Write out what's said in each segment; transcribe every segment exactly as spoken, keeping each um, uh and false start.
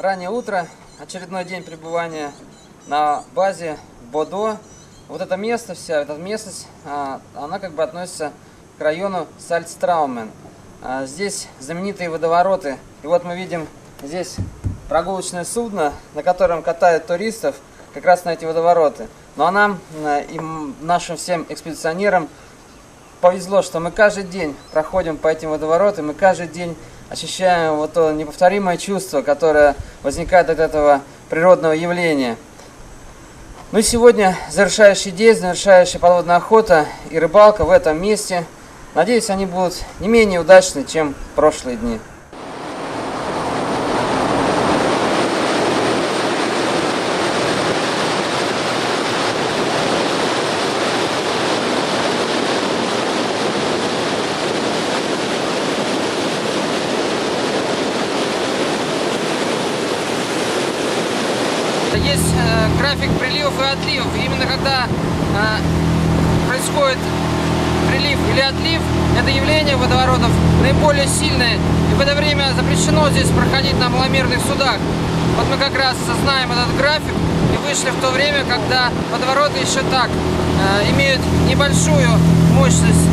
Раннее утро, очередной день пребывания на базе Бодо. Вот это место, вся эта местность, она как бы относится к району Сальцтраумен. Здесь знаменитые водовороты. И вот мы видим здесь прогулочное судно, на котором катают туристов как раз на эти водовороты. Ну а нам, и нашим всем экспедиционерам, повезло, что мы каждый день проходим по этим водоворотам, мы каждый день ощущаем вот то неповторимое чувство, которое возникает от этого природного явления. Ну и сегодня завершающий день, завершающая подводная охота и рыбалка в этом месте. Надеюсь, они будут не менее удачны, чем прошлые дни. Есть э, график приливов и отливов. Именно когда э, происходит прилив или отлив, это явление водоворотов наиболее сильное. И в это время запрещено здесь проходить на маломерных судах. Вот мы как раз знаем этот график и вышли в то время, когда водовороты еще так э, имеют небольшую мощность.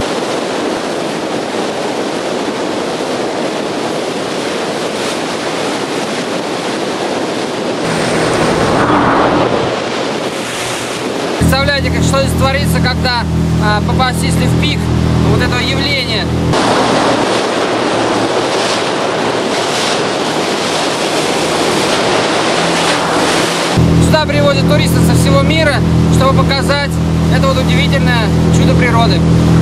Представляете, как, что здесь творится, когда а, попасть, если в пик вот этого явления. Сюда приводят туристы со всего мира, чтобы показать это вот удивительное чудо природы.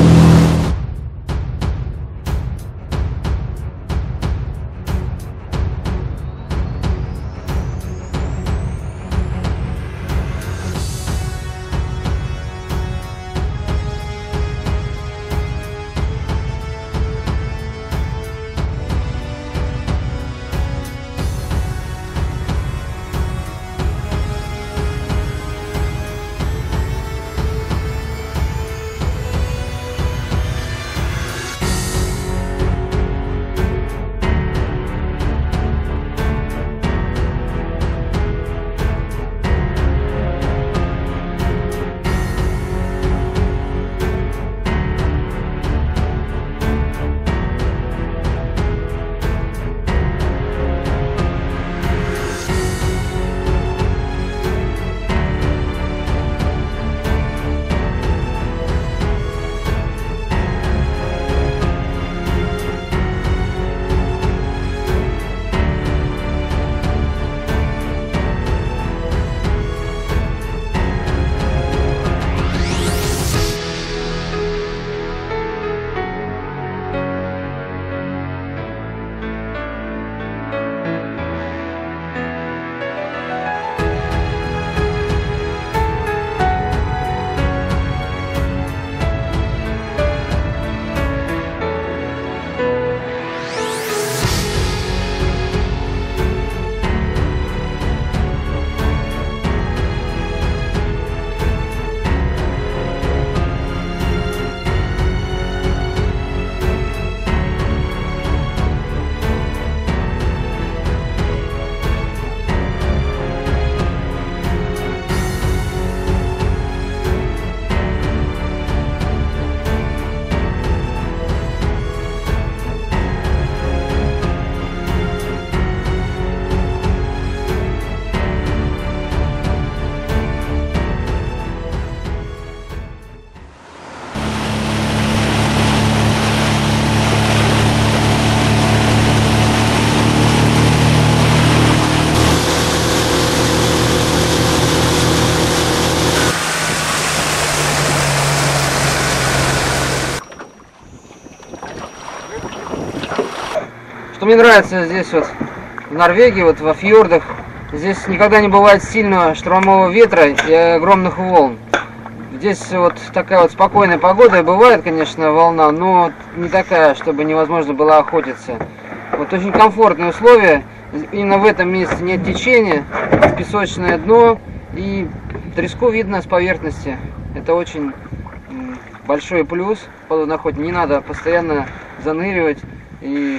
Что мне нравится здесь вот в Норвегии, вот во фьордах, здесь никогда не бывает сильного штормового ветра и огромных волн. Здесь вот такая вот спокойная погода, и бывает, конечно, волна, но не такая, чтобы невозможно было охотиться. Вот очень комфортные условия, именно в этом месте нет течения, песочное дно, и треску видно с поверхности. Это очень большой плюс подводной охоте. Не надо постоянно заныривать и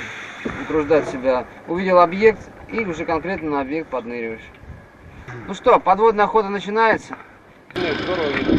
утруждать себя. Увидел объект и уже конкретно на объект подныриваешь. Ну что, подводная охота начинается. Здорово видно.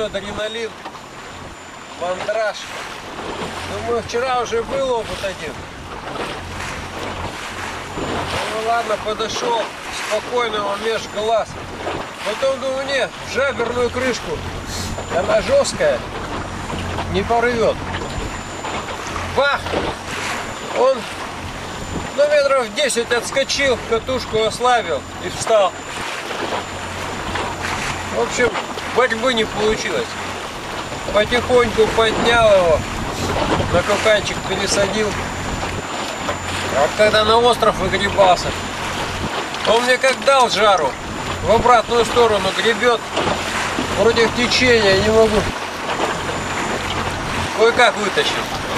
адреналин, мандраж. Думаю, вчера уже был опыт один. Ну ладно, подошел, спокойно его меж глаз. Потом думаю, нет, в жаберную крышку. Она жесткая, не порвет. Бах! Он, ну, метров десять отскочил, катушку ослабил и встал. В общем, борьбы не получилось. Потихоньку поднял его, на куканчик пересадил. А когда на остров выгребался, он мне как дал жару, в обратную сторону гребет, против течения, не могу. Кое-как вытащил.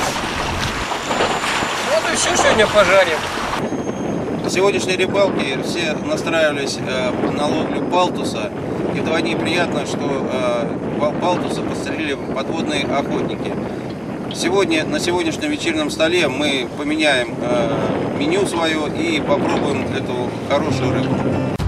Вот и все сегодня пожарим. На сегодняшней рыбалке все настраивались э, на ловлю палтуса. И вдвойне приятно, что э, палтуса подстрелили подводные охотники. Сегодня, на сегодняшнем вечернем столе мы поменяем э, меню свое и попробуем эту хорошую рыбу.